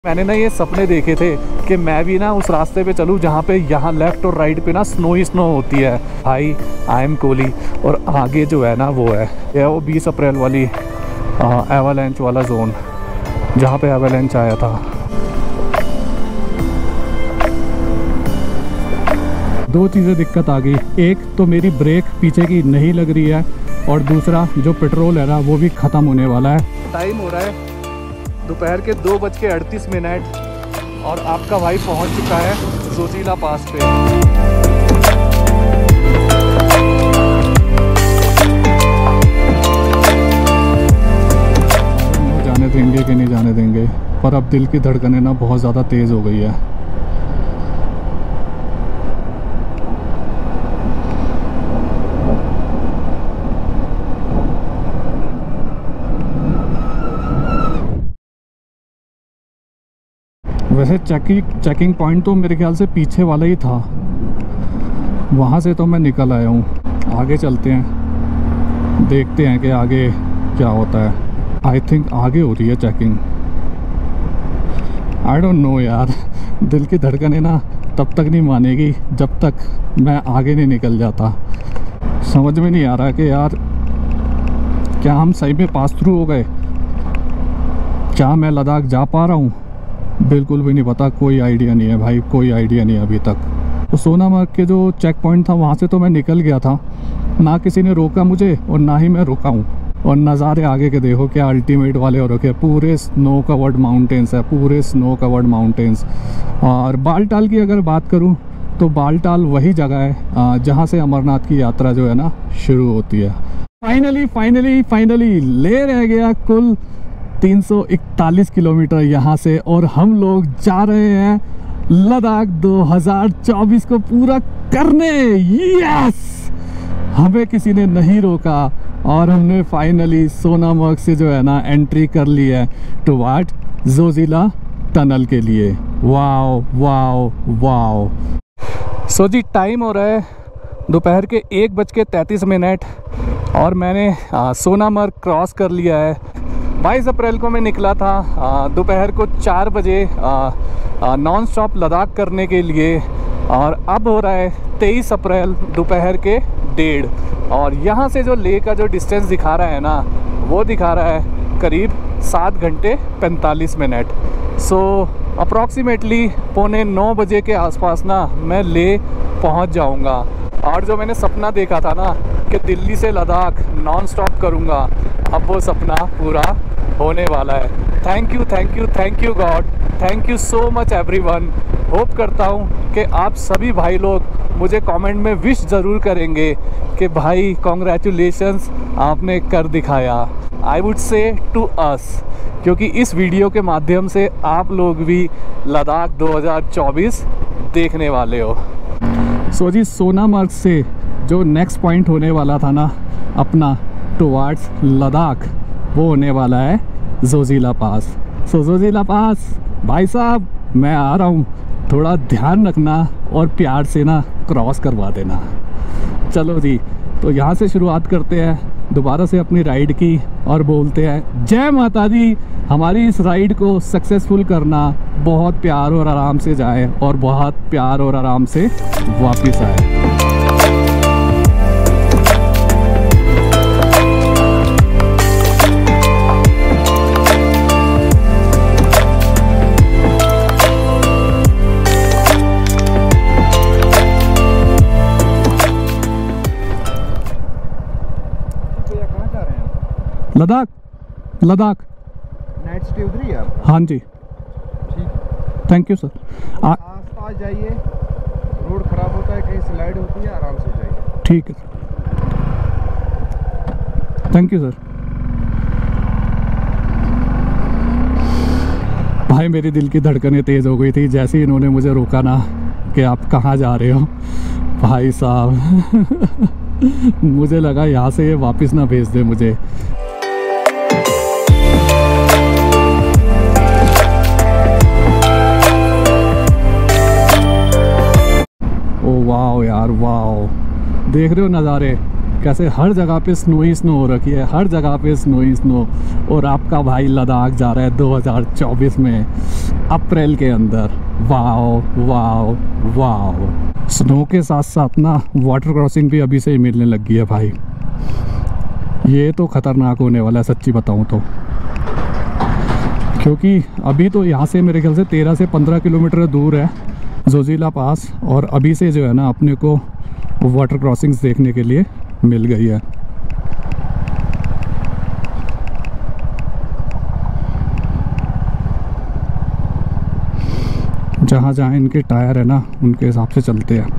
मैंने ना ये सपने देखे थे कि मैं भी ना उस रास्ते पे चलूँ जहाँ पे यहाँ लेफ़्ट और राइट पे ना स्नो ही स्नो होती है। भाई आई एम कोहली और आगे जो है ना वो है यह वो 20 अप्रैल वाली एवालांच वाला जोन जहाँ पे एवालांच आया था। दो चीज़ें दिक्कत आ गई, एक तो मेरी ब्रेक पीछे की नहीं लग रही है और दूसरा जो पेट्रोल है ना वो भी ख़त्म होने वाला है। टाइम हो रहा है दोपहर के 2:38 और आपका भाई पहुंच चुका है जोजिला पास पे। जाने देंगे कि नहीं जाने देंगे, पर अब दिल की धड़कनें ना बहुत ज़्यादा तेज़ हो गई है। वैसे चेकिंग पॉइंट तो मेरे ख्याल से पीछे वाला ही था, वहाँ से तो मैं निकल आया हूँ। आगे चलते हैं, देखते हैं कि आगे क्या होता है। आई थिंक आगे हो रही है चेकिंग, आई डोंट नो यार। दिल की धड़कनें ना तब तक नहीं मानेगी जब तक मैं आगे नहीं निकल जाता। समझ में नहीं आ रहा कि यार क्या हम सही में पास थ्रू हो गए, क्या मैं लद्दाख जा पा रहा हूँ, बिल्कुल भी नहीं पता। कोई आइडिया नहीं है भाई, कोई आइडिया नहीं है अभी तक। तो सोनामार्ग के जो चेक पॉइंट था वहाँ से तो मैं निकल गया था, ना किसी ने रोका मुझे और ना ही मैं रुका हूँ। और नज़ारे आगे के देखो क्या अल्टीमेट वाले हो रखे, पूरे स्नो कवर्ड माउंटेन्स है, पूरे स्नो कवर्ड माउंटेन्स। और बालटाल की अगर बात करूँ तो बालटाल वही जगह है जहाँ से अमरनाथ की यात्रा जो है ना शुरू होती है। फाइनली ले रह गया कुल 341 किलोमीटर यहाँ से और हम लोग जा रहे हैं लद्दाख 2024 को पूरा करने। यस, हमें किसी ने नहीं रोका और हमने फाइनली सोनामार्ग से जो है ना एंट्री कर ली है टुवर्ड जोजिला टनल के लिए। Wow wow wow. सो जी टाइम हो रहा है दोपहर के 1:33 और मैंने सोनामार्ग क्रॉस कर लिया है। 22 अप्रैल को मैं निकला था दोपहर को 4 बजे नॉन स्टॉप लद्दाख करने के लिए और अब हो रहा है 23 अप्रैल दोपहर के 1:30 और यहाँ से जो लेह का जो डिस्टेंस दिखा रहा है ना वो दिखा रहा है करीब 7 घंटे 45 मिनट। सो अप्रॉक्सीमेटली 8:45 बजे के आसपास ना मैं लेह पहुँच जाऊँगा। और जो मैंने सपना देखा था ना कि दिल्ली से लद्दाख नॉन स्टॉप करूँगा, अब वो सपना पूरा होने वाला है। Thank you God, thank you so much everyone. Hope करता हूँ कि आप सभी भाई लोग मुझे कमेंट में विश ज़रूर करेंगे कि भाई कॉन्ग्रेचुलेशंस, आपने कर दिखाया। I would say to us, क्योंकि इस वीडियो के माध्यम से आप लोग भी लद्दाख 2024 देखने वाले हो। सो जी सोनामार्ग से जो नेक्स्ट पॉइंट होने वाला था ना अपना टुवर्ड्स लद्दाख, वो होने वाला है जोजिला पास। सो जोजिला पास भाई साहब मैं आ रहा हूँ, थोड़ा ध्यान रखना और प्यार से ना क्रॉस करवा देना। चलो जी, तो यहाँ से शुरुआत करते हैं दोबारा से अपनी राइड की और बोलते हैं जय माता दी। हमारी इस राइड को सक्सेसफुल करना, बहुत प्यार और आराम से जाए और बहुत प्यार और आराम से वापस आए। लद्दाख नाइट स्टे उधर ही है। हाँ जी ठीक, थैंक यू सर। आस-पास जाइए, रोड खराब होता है, कहीं स्लाइड होती है, आराम से जाइए। ठीक है, थैंक यू सर। भाई मेरी दिल की धड़कनें तेज़ हो गई थी जैसे ही इन्होंने मुझे रोका ना कि आप कहाँ जा रहे हो। भाई साहब मुझे लगा यहाँ से ये वापस ना भेज दे मुझे। ओ वाओ यार वाओ, देख रहे हो नज़ारे, कैसे हर जगह पे स्नो ही स्नो हो रखी है, हर जगह पे स्नो ही स्नो। और आपका भाई लद्दाख जा रहा है 2024 में अप्रैल के अंदर। Wow wow wow. स्नो के साथ साथ ना वाटर क्रॉसिंग भी अभी से ही मिलने लग गई है भाई। ये तो ख़तरनाक होने वाला है सच्ची बताऊँ तो, क्योंकि अभी तो यहाँ से मेरे ख्याल से 13 से 15 किलोमीटर दूर है जोजिला पास, और अभी से जो है ना अपने को वाटर क्रॉसिंग्स देखने के लिए मिल गई है। जहाँ जहाँ इनके टायर है ना उनके हिसाब से चलते हैं।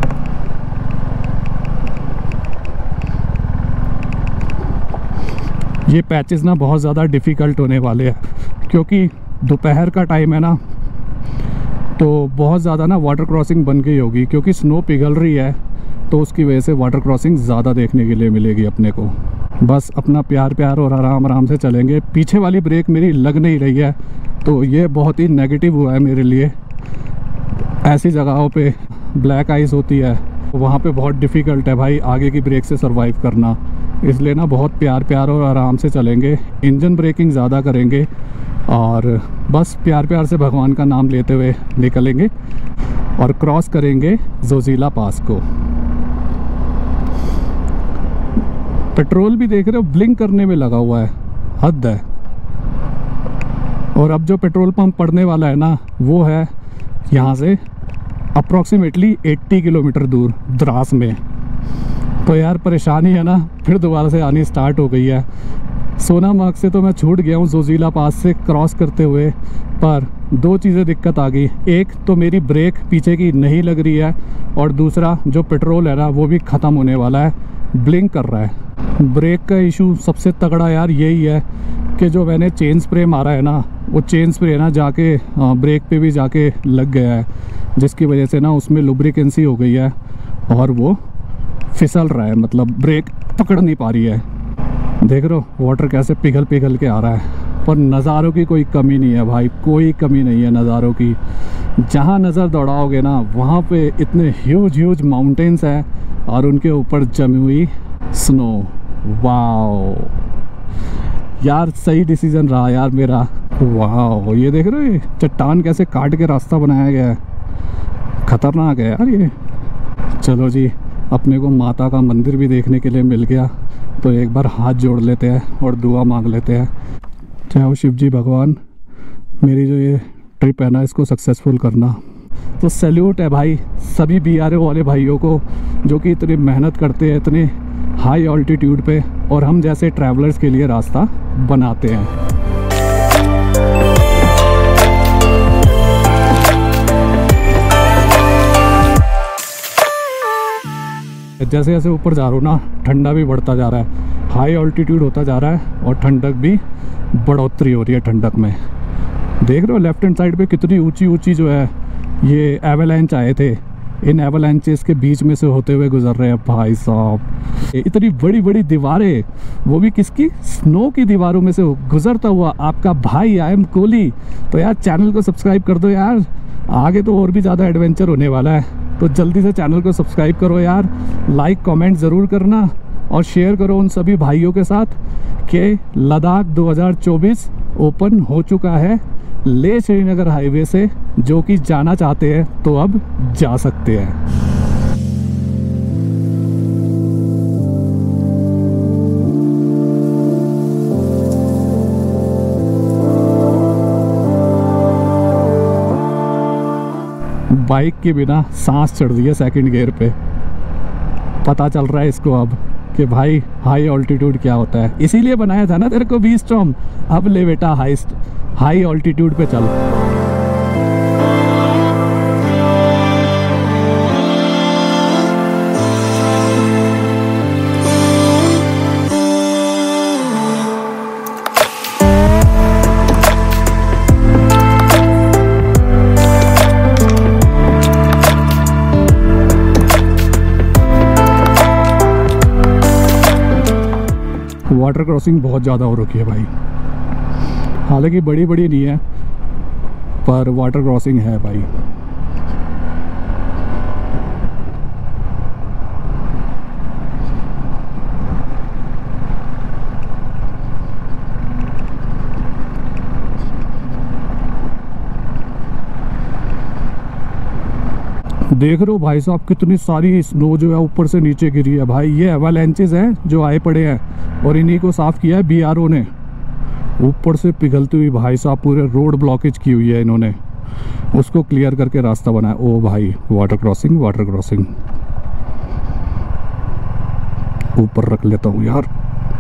ये पैचेस ना बहुत ज़्यादा डिफ़िकल्ट होने वाले हैं, क्योंकि दोपहर का टाइम है ना, तो बहुत ज़्यादा ना वाटर क्रॉसिंग बन गई होगी, क्योंकि स्नो पिघल रही है तो उसकी वजह से वाटर क्रॉसिंग ज़्यादा देखने के लिए मिलेगी अपने को। बस अपना प्यार प्यार और आराम आराम से चलेंगे। पीछे वाली ब्रेक मेरी लग नहीं रही है, तो ये बहुत ही नेगेटिव हुआ है मेरे लिए। ऐसी जगहों पे ब्लैक आइस होती है, वहाँ पे बहुत डिफ़िकल्ट है भाई आगे की ब्रेक से सरवाइव करना। इसलिए ना बहुत प्यार प्यार और आराम से चलेंगे, इंजन ब्रेकिंग ज़्यादा करेंगे और बस प्यार प्यार से भगवान का नाम लेते हुए निकलेंगे और क्रॉस करेंगे जोजिला पास को। पेट्रोल भी देख रहे हो ब्लिंक करने में लगा हुआ है, हद है। और अब जो पेट्रोल पंप पड़ने वाला है ना वो है यहाँ से अप्रॉक्सीमेटली 80 किलोमीटर दूर द्रास में। तो यार परेशानी है ना फिर दोबारा से आनी स्टार्ट हो गई है। सोनामार्ग से तो मैं छूट गया हूँ जोजिला पास से क्रॉस करते हुए, पर दो चीज़ें दिक्कत आ गई। एक तो मेरी ब्रेक पीछे की नहीं लग रही है, और दूसरा जो पेट्रोल है ना वो भी ख़त्म होने वाला है, ब्लिंक कर रहा है। ब्रेक का इशू सबसे तगड़ा यार यही है कि जो मैंने चेन स्प्रे मारा है ना, वो चेन स्प्रे ना जाके ब्रेक पे भी जाके लग गया है, जिसकी वजह से ना उसमें लुब्रिकेंसी हो गई है और वो फिसल रहा है, मतलब ब्रेक पकड़ नहीं पा रही है। देख रहे हो वाटर कैसे पिघल पिघल के आ रहा है। पर नज़ारों की कोई कमी नहीं है भाई, कोई कमी नहीं है नज़ारों की। जहाँ नज़र दौड़ाओगे ना वहाँ पे इतने ह्यूज माउंटेन्स हैं और उनके ऊपर जमी हुई स्नो। वाओ यार सही डिसीजन रहा यार मेरा। वाओ ये देख रहे हो चट्टान कैसे काट के रास्ता बनाया गया है, खतरनाक है यार ये। चलो जी, अपने को माता का मंदिर भी देखने के लिए मिल गया, तो एक बार हाथ जोड़ लेते हैं और दुआ मांग लेते हैं। चाहे शिव जी भगवान मेरी जो ये ट्रिप है ना इसको सक्सेसफुल करना। तो सैल्यूट है भाई सभी BRO वाले भाइयों को जो कि इतनी मेहनत करते हैं इतने हाई ऑल्टीट्यूड पे, और हम जैसे ट्रैवलर्स के लिए रास्ता बनाते हैं। जैसे जैसे ऊपर जा रहा हूँ ना ठंडा भी बढ़ता जा रहा है, हाई ऑल्टीट्यूड होता जा रहा है और ठंडक भी बढ़ोतरी हो रही है ठंडक में। देख रहे हो लेफ्ट हैंड साइड पे कितनी ऊंची जो है ये एवलांच आए थे, इन एवलांचेस के बीच में से होते हुए गुजर रहे हैं भाई साहब। इतनी बड़ी बड़ी दीवारें, वो भी किसकी, स्नो की दीवारों में से गुजरता हुआ आपका भाई आई एम कोहली। तो यार चैनल को सब्सक्राइब कर दो यार, आगे तो और भी ज़्यादा एडवेंचर होने वाला है। तो जल्दी से चैनल को सब्सक्राइब करो यार, लाइक कमेंट ज़रूर करना और शेयर करो उन सभी भाइयों के साथ कि लद्दाख 2024 ओपन हो चुका है लेह श्रीनगर हाईवे से। जो कि जाना चाहते हैं तो अब जा सकते हैं। बाइक के बिना सांस चढ़ रही है सेकंड गियर पे। पता चल रहा है इसको अब कि भाई हाई ऑल्टीट्यूड क्या होता है। इसीलिए बनाया था ना तेरे को V-Strom। अब ले बेटा हाई ऑल्टीट्यूड पे चल। वाटर क्रॉसिंग बहुत ज़्यादा हो रखी है भाई, हालांकि बड़ी नहीं है पर वाटर क्रॉसिंग है भाई। देख रहे हो भाई साहब कितनी सारी स्नो जो है ऊपर से नीचे गिरी है भाई। ये एवालांचेस हैं जो आए पड़े हैं और इन्हीं को साफ किया है बीआरओ ने। ऊपर से पिघलती हुई भाई साहब पूरे रोड ब्लॉकेज की हुई है इन्होंने, उसको क्लियर करके रास्ता बनाया। ओ भाई वाटर क्रॉसिंग, वाटर क्रॉसिंग ऊपर रख लेता हूँ यार।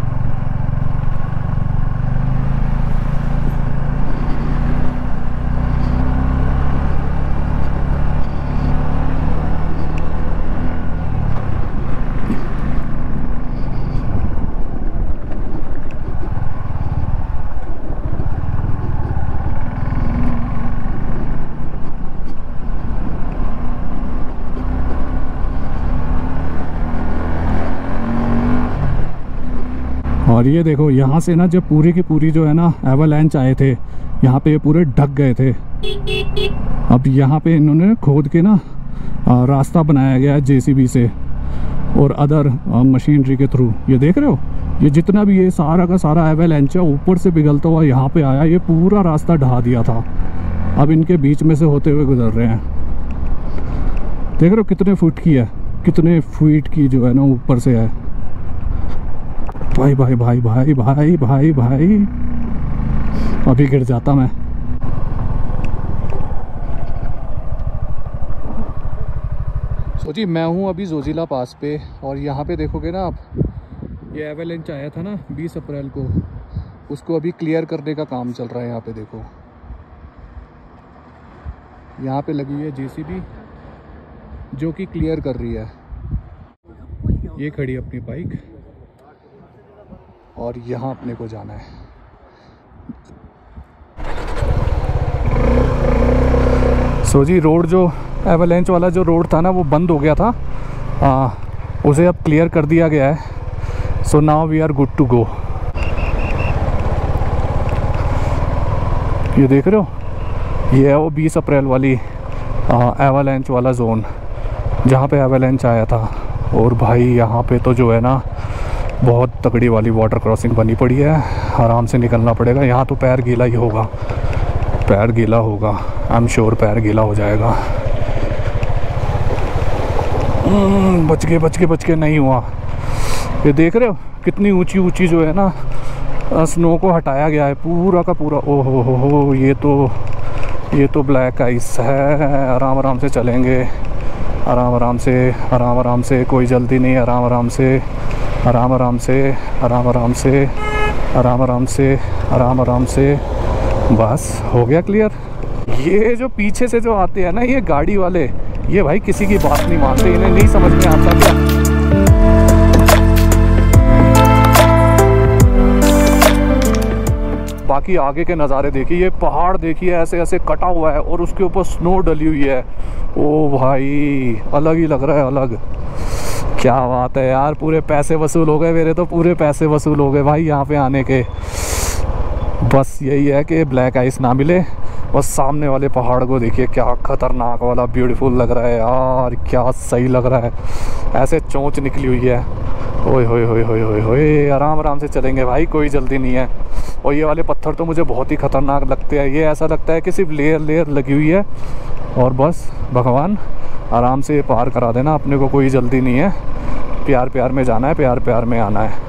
और ये देखो यहाँ से ना जब पूरी की पूरी जो है ना एवालांच आए थे, यहाँ पे ये पूरे ढक गए थे। अब यहाँ पे इन्होंने खोद के ना रास्ता बनाया गया है जेसीबी से और अदर मशीनरी के थ्रू। ये देख रहे हो, ये जितना भी ये सारा का सारा एवालांच है ऊपर से पिघलता हुआ यहाँ पे आया। ये पूरा रास्ता ढहा दिया था, अब इनके बीच में से होते हुए गुजर रहे हैं। देख रहे हो कितने फुट की है, कितने फीट की जो है ना ऊपर से है। भाई भाई भाई भाई भाई भाई भाई अभी गिर जाता मैं। जी मैं हूँ अभी जोजिला पास पे और यहाँ पे देखोगे ना आप, ये एवालांच आया था ना 20 अप्रैल को, उसको अभी क्लियर करने का काम चल रहा है। यहाँ पे देखो, यहाँ पे लगी हुई है जेसीबी जो कि क्लियर कर रही है। ये खड़ी अपनी बाइक और यहाँ अपने को जाना है। सो जी रोड जो एवालांच वाला जो रोड था ना वो बंद हो गया था, उसे अब क्लियर कर दिया गया है। So now we are good to go. ये देख रहे हो, ये है वो 20 अप्रैल वाली एवालांच वाला जोन जहाँ पे एवालांच आया था। और भाई यहाँ पे तो जो है ना बहुत तगड़ी वाली वाटर क्रॉसिंग बनी पड़ी है, आराम से निकलना पड़ेगा। यहाँ तो पैर गीला ही होगा, पैर गीला होगा, आई एम श्योर पैर गीला हो जाएगा। बच के नहीं हुआ। ये देख रहे हो कितनी ऊंची ऊंची जो है ना स्नो को हटाया गया है पूरा का पूरा। ओहो हो, ये तो ब्लैक आइस है। आराम आराम से चलेंगे, आराम आराम से, कोई जल्दी नहीं, आराम आराम से, आराम आराम से, आराम आराम से, आराम आराम से, आराम आराम से। बस हो गया क्लियर। ये जो पीछे से जो आते हैं ना ये गाड़ी वाले, ये भाई किसी की बात नहीं मानते, इन्हें नहीं समझ में आता क्या। बाकी आगे के नज़ारे देखिए, ये पहाड़ देखिए ऐसे ऐसे कटा हुआ है और उसके ऊपर स्नो डली हुई है। ओ भाई अलग ही लग रहा है, अलग। क्या बात है यार, पूरे पैसे वसूल हो गए मेरे, तो पूरे पैसे वसूल हो गए भाई यहाँ पे आने के। बस यही है कि ब्लैक आइस ना मिले। और सामने वाले पहाड़ को देखिए, क्या खतरनाक वाला ब्यूटीफुल लग रहा है यार, क्या सही लग रहा है। ऐसे चोंच निकली हुई है। ओए होए होए होए होए होए, आराम आराम से चलेंगे भाई, कोई जल्दी नहीं है। और ये वाले पत्थर तो मुझे बहुत ही खतरनाक लगते हैं। ये ऐसा लगता है कि सिर्फ लेयर लगी हुई है और बस भगवान आराम से पार करा देना, अपने को कोई जल्दी नहीं है। प्यार प्यार में जाना है, प्यार प्यार में आना है।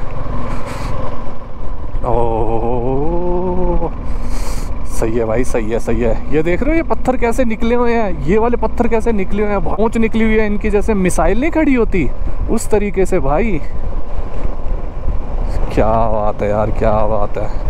ओह सही है भाई, सही है, सही है। ये देख रहे हो ये पत्थर कैसे निकले हुए हैं, ये वाले पत्थर कैसे निकले हुए हैं, पहुँच निकली हुई है इनकी, जैसे मिसाइल नहीं खड़ी होती उस तरीके से भाई। क्या बात है यार, क्या बात है।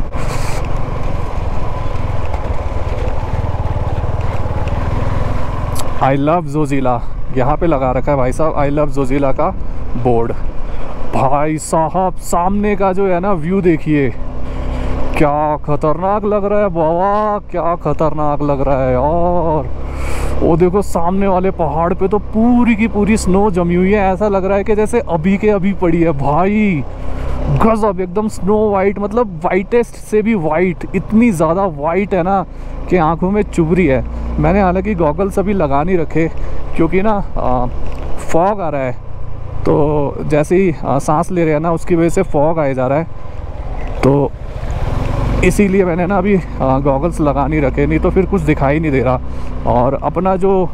आई लव जोजिला यहाँ पे लगा रखा है भाई साहब, आई लव जोजिला का बोर्ड। भाई साहब सामने का जो है ना व्यू देखिए, क्या खतरनाक लग रहा है बाबा, क्या खतरनाक लग रहा है यार। वो देखो सामने वाले पहाड़ पे तो पूरी की पूरी स्नो जमी हुई है, ऐसा लग रहा है कि जैसे अभी के अभी पड़ी है भाई। गजब, एकदम स्नो वाइट, मतलब वाइटेस्ट से भी वाइट, इतनी ज़्यादा वाइट है ना कि आंखों में चुभ रही है। मैंने हालांकि गॉगल्स अभी लगा नहीं रखे क्योंकि ना फॉग आ रहा है, तो जैसे ही सांस ले रहे हैं ना उसकी वजह से फॉग आए जा रहा है, तो इसीलिए मैंने ना अभी गॉगल्स लगा नहीं रखे, नहीं तो फिर कुछ दिखाई नहीं दे रहा। और अपना जो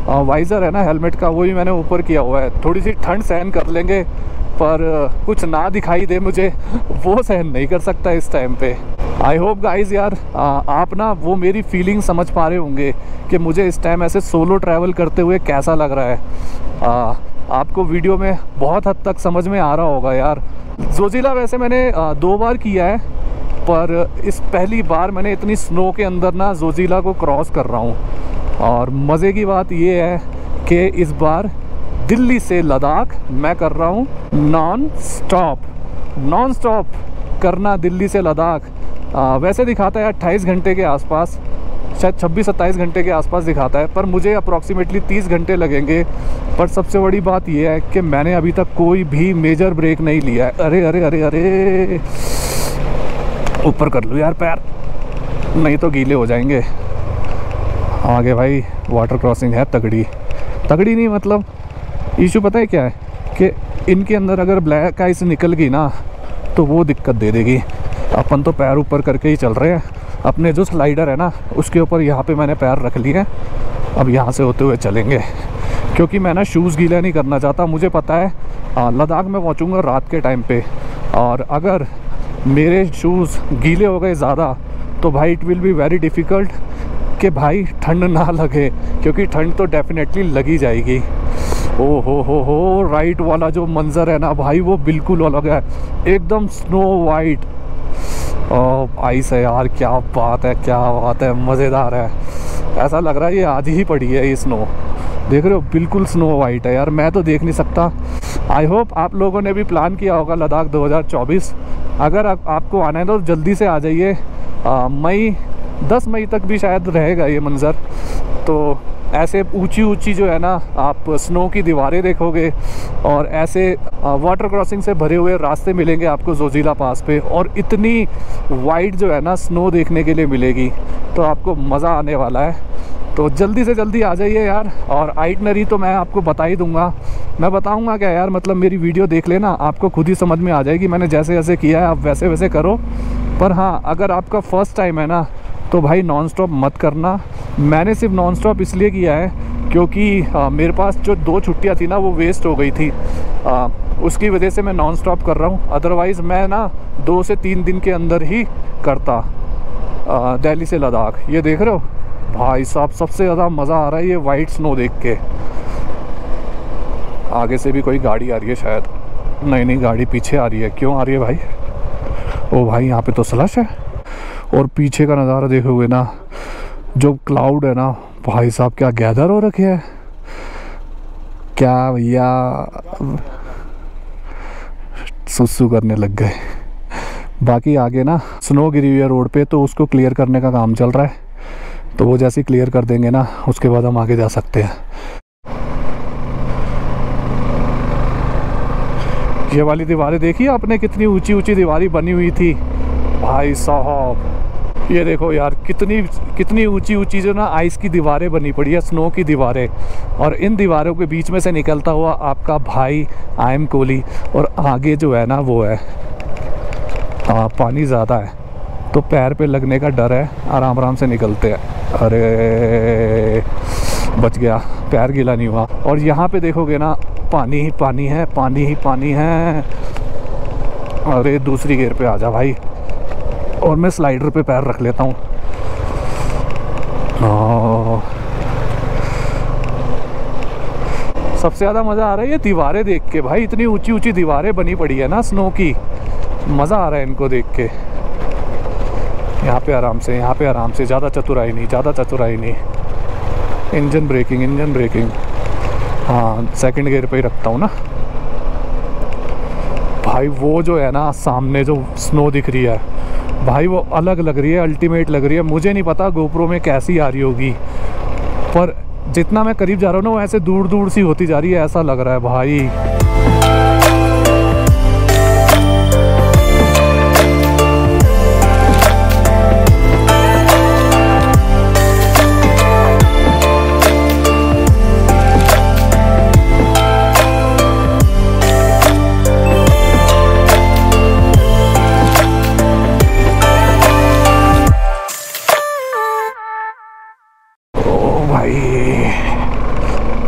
वाइज़र है ना हेलमेट का, वो भी मैंने ऊपर किया हुआ है। थोड़ी सी ठंड सहन कर लेंगे, पर कुछ ना दिखाई दे मुझे वो सहन नहीं कर सकता इस टाइम पे। आई होप गाइज़ यार आप ना वो मेरी फीलिंग समझ पा रहे होंगे कि मुझे इस टाइम ऐसे सोलो ट्रैवल करते हुए कैसा लग रहा है। आपको वीडियो में बहुत हद तक समझ में आ रहा होगा यार। जोजिला वैसे मैंने 2 बार किया है, पर इस पहली बार मैंने इतनी स्नो के अंदर ना जोजिला को क्रॉस कर रहा हूँ। और मज़े की बात ये है कि इस बार दिल्ली से लद्दाख मैं कर रहा हूँ नॉन स्टॉप करना दिल्ली से लद्दाख। वैसे दिखाता है 28 घंटे के आसपास, शायद 26-27 घंटे के आसपास दिखाता है, पर मुझे अप्रॉक्सीमेटली 30 घंटे लगेंगे। पर सबसे बड़ी बात यह है कि मैंने अभी तक कोई भी मेजर ब्रेक नहीं लिया है। अरे अरे अरे अरे, ऊपर कर लूँ यार पैर, नहीं तो गीले हो जाएंगे। आगे भाई वाटर क्रॉसिंग है तगड़ी नहीं, मतलब इशू पता है क्या है कि इनके अंदर अगर ब्लैक आइस निकल गई ना तो वो दिक्कत दे देगी। अपन तो पैर ऊपर करके ही चल रहे हैं। अपने जो स्लाइडर है ना उसके ऊपर यहाँ पे मैंने पैर रख लिए हैं। अब यहाँ से होते हुए चलेंगे, क्योंकि मैं ना शूज़ गीला नहीं करना चाहता। मुझे पता है लद्दाख में पहुँचूँगा रात के टाइम पे, और अगर मेरे शूज़ गीले हो गए ज़्यादा तो भाई it will be very difficult कि भाई ठंड ना लगे, क्योंकि ठंड तो डेफिनेटली लगी जाएगी। ओ हो राइट वाला जो मंज़र है ना भाई वो बिल्कुल अलग है, एकदम स्नो वाइट आइस है यार। क्या बात है, मज़ेदार है। ऐसा लग रहा है ये आज ही पड़ी है ये स्नो, देख रहे हो बिल्कुल स्नो वाइट है यार। मैं तो देख नहीं सकता। आई होप आप लोगों ने भी प्लान किया होगा लद्दाख 2024। अगर आपको आना है तो जल्दी से आ जाइए। 10 मई तक भी शायद रहेगा ये मंज़र। तो ऐसे ऊंची जो है ना आप स्नो की दीवारें देखोगे, और ऐसे वाटर क्रॉसिंग से भरे हुए रास्ते मिलेंगे आपको जोजिला पास पे, और इतनी वाइड जो है ना स्नो देखने के लिए मिलेगी, तो आपको मज़ा आने वाला है। तो जल्दी से जल्दी आ जाइए यार। और आइटनरी तो मैं आपको बता ही दूंगा, मैं बताऊंगा क्या यार, मतलब मेरी वीडियो देख लेना, आपको खुद ही समझ में आ जाएगी। मैंने जैसे जैसे किया है आप वैसे वैसे करो। पर हाँ, अगर आपका फर्स्ट टाइम है ना तो भाई नॉन स्टॉप मत करना। मैंने सिर्फ नॉन स्टॉप इसलिए किया है क्योंकि मेरे पास जो 2 छुट्टियां थी ना वो वेस्ट हो गई थी, उसकी वजह से मैं नॉन स्टॉप कर रहा हूँ। अदरवाइज़ मैं ना 2 से 3 दिन के अंदर ही करता दिल्ली से लद्दाख। ये देख रहे हो भाई साहब, सबसे ज़्यादा मज़ा आ रहा है ये वाइट स्नो देख के। आगे से भी कोई गाड़ी आ रही है शायद, नहीं गाड़ी पीछे आ रही है। क्यों आ रही है भाई? ओ भाई यहाँ पे तो स्लश है। और पीछे का नज़ारा देखोगे ना, जो क्लाउड है ना भाई साहब क्या गैदर हो रखे है, क्या भैया सुसु करने लग गए। बाकी आगे ना स्नो गिरी हुई है रोड पे, तो उसको क्लियर करने का काम चल रहा है। तो वो जैसे क्लियर कर देंगे ना उसके बाद हम आगे जा सकते हैं। ये वाली दीवारें देखी आपने, कितनी ऊंची दीवारें बनी हुई थी भाई साहब। ये देखो यार कितनी ऊंची जो ना आइस की दीवारें बनी पड़ी है, स्नो की दीवारें। और इन दीवारों के बीच में से निकलता हुआ आपका भाई आई एम कोहली। और आगे जो है ना वो है पानी ज़्यादा है, तो पैर पे लगने का डर है, आराम से निकलते हैं। अरे बच गया, पैर गीला नहीं हुआ। और यहाँ पे देखोगे ना पानी ही पानी है। अरे दूसरी गियर पे आ जा भाई, और मैं स्लाइडर पे पैर रख लेता हूँ। सबसे ज़्यादा मज़ा आ रहा है ये दीवारें देख के भाई, इतनी ऊंची दीवारें बनी पड़ी है ना स्नो की, मज़ा आ रहा है इनको देख के। यहाँ पे आराम से, ज़्यादा चतुराई नहीं। इंजन ब्रेकिंग हाँ, सेकंड गियर पे ही रखता हूँ ना भाई। वो जो है ना सामने जो स्नो दिख रही है भाई, वो अलग लग रही है, अल्टीमेट लग रही है। मुझे नहीं पता गोप्रो में कैसी आ रही होगी, पर जितना मैं करीब जा रहा हूँ ना वो ऐसे दूर सी होती जा रही है, ऐसा लग रहा है भाई।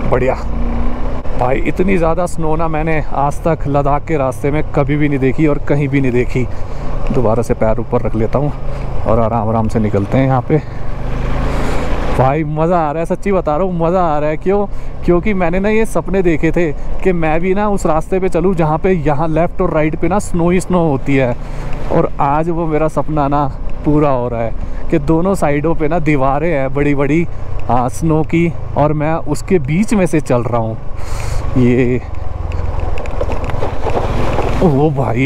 बढ़िया भाई। इतनी ज़्यादा स्नो ना मैंने आज तक लद्दाख के रास्ते में कभी भी नहीं देखी और कहीं भी नहीं देखी। दोबारा से पैर ऊपर रख लेता हूँ और आराम आराम से निकलते हैं यहाँ पे। भाई मज़ा आ रहा है, सच्ची बता रहा हूँ, मज़ा आ रहा है। क्योंकि मैंने ना ये सपने देखे थे कि मैं भी ना उस रास्ते पे चलूँ जहाँ पे यहाँ लेफ़्ट और राइट पे ना स्नो ही स्नो होती है। और आज वो मेरा सपना ना पूरा हो रहा है कि दोनों साइडों पे ना दीवारें हैं बड़ी बड़ी स्नो की, और मैं उसके बीच में से चल रहा हूँ। ये ओ भाई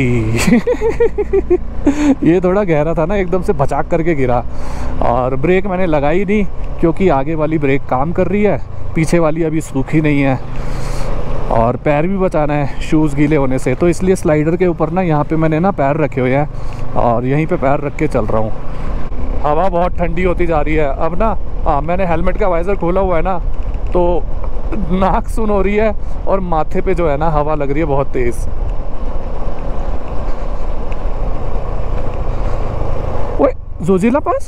ये थोड़ा गहरा था ना, एकदम से बचाक करके गिरा। और ब्रेक मैंने लगाई नहीं क्योंकि आगे वाली ब्रेक काम कर रही है, पीछे वाली अभी सूखी नहीं है। और पैर भी बचाना है शूज़ गीले होने से, तो इसलिए स्लाइडर के ऊपर ना यहाँ पे मैंने ना पैर रखे हुए हैं और यहीं पे पैर रख के चल रहा हूँ। हवा बहुत ठंडी होती जा रही है अब ना। मैंने हेलमेट का वाइज़र खोला हुआ है ना, तो नाक सुन हो रही है और माथे पे जो है ना हवा लग रही है बहुत तेज़। ओए जोजिला पास।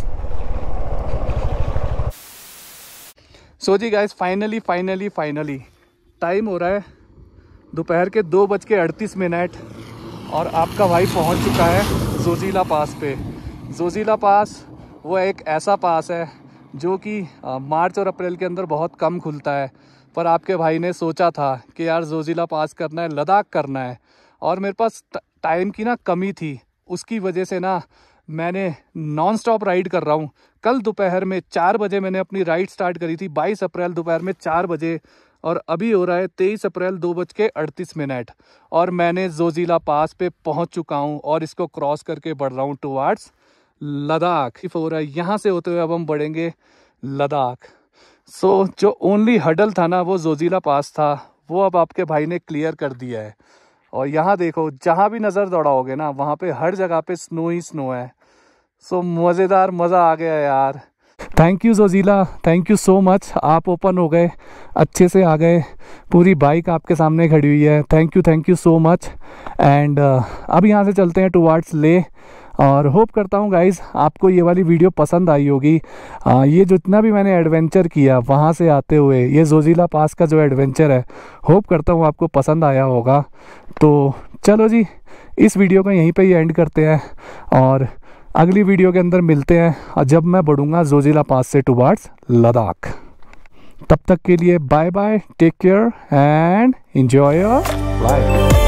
सो जी गाइस, फाइनली टाइम हो रहा है दोपहर के 2:38 और आपका भाई पहुंच चुका है जोजिला पास पे। जोजिला पास वो एक ऐसा पास है जो कि मार्च और अप्रैल के अंदर बहुत कम खुलता है, पर आपके भाई ने सोचा था कि यार जोजिला पास करना है, लद्दाख करना है, और मेरे पास टाइम की ना कमी थी। उसकी वजह से ना मैंने नॉन स्टॉप राइड कर रहा हूँ। कल दोपहर में 4 बजे मैंने अपनी राइड स्टार्ट करी थी, 22 अप्रैल दोपहर में 4 बजे, और अभी हो रहा है 23 अप्रैल 2:38 और मैंने जोजिला पास पे पहुँच चुका हूँ और इसको क्रॉस करके बढ़ रहा हूँ टुवार्ड्स लद्दाख। हो रहा है यहाँ से होते हुए अब हम बढ़ेंगे लद्दाख। सो जो ओनली हडल था ना वो जोजिला पास था, वो अब आपके भाई ने क्लियर कर दिया है। और यहाँ देखो, जहाँ भी नज़र दौड़ाओगे ना वहाँ पे हर जगह पे स्नो ही स्नो है। सो मज़ेदार, मज़ा आ गया यार। Thank you Zojila, thank you so much. आप ओपन हो गए, अच्छे से आ गए, पूरी बाइक आपके सामने खड़ी हुई है। Thank you so much. And अब यहाँ से चलते हैं टुवार्ड्स ले। और होप करता हूँ गाइज़ आपको ये वाली वीडियो पसंद आई होगी। ये जितना भी मैंने एडवेंचर किया वहाँ से आते हुए, ये जोजिला पास का जो एडवेंचर है, होप करता हूँ आपको पसंद आया होगा। तो चलो जी, इस वीडियो को यहीं पे ही एंड करते हैं और अगली वीडियो के अंदर मिलते हैं जब मैं बढ़ूँगा जोजिला पास से टुवार्ड्स लद्दाख। तब तक के लिए bye bye, take care and enjoy your life.